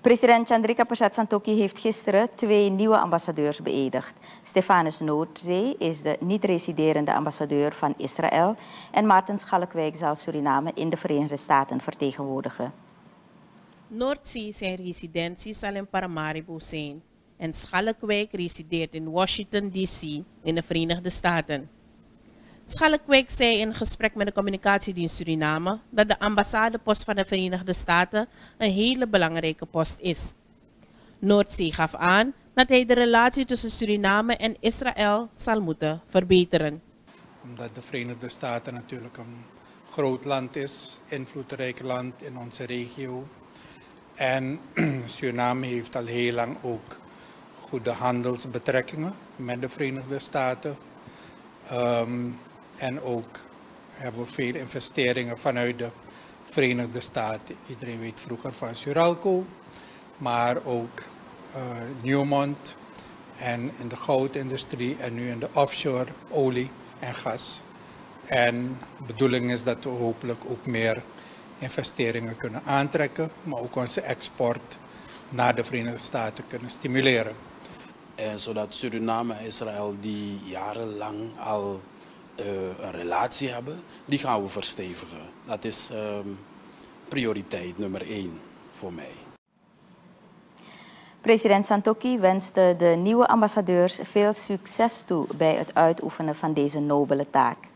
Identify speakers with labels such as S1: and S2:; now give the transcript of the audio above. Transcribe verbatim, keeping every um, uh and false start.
S1: President Chandrika Persat Santokhi heeft gisteren twee nieuwe ambassadeurs beëdigd. Stefanus Noordzee is de niet-residerende ambassadeur van Israël en Maarten Schalkwijk zal Suriname in de Verenigde Staten vertegenwoordigen.
S2: Noordzee zijn residentie zal in Paramaribo zijn en Schalkwijk resideert in Washington D C in de Verenigde Staten. Schalkwijk zei in gesprek met de communicatiedienst Suriname dat de ambassadepost van de Verenigde Staten een hele belangrijke post is. Noordzee gaf aan dat hij de relatie tussen Suriname en Israël zal moeten verbeteren.
S3: Omdat de Verenigde Staten natuurlijk een groot land is, invloedrijk land in onze regio. En Suriname heeft al heel lang ook goede handelsbetrekkingen met de Verenigde Staten. Um, en ook hebben we veel investeringen vanuit de Verenigde Staten. Iedereen weet vroeger van Suralco, maar ook uh, Newmont en in de goudindustrie en nu in de offshore olie en gas. En de bedoeling is dat we hopelijk ook meer investeringen kunnen aantrekken, maar ook onze export naar de Verenigde Staten kunnen stimuleren.
S4: En zodat Suriname en Israël die jarenlang al uh, een relatie hebben, die gaan we verstevigen. Dat is uh, prioriteit nummer één voor mij.
S1: President Santokhi wenste de nieuwe ambassadeurs veel succes toe bij het uitoefenen van deze nobele taak.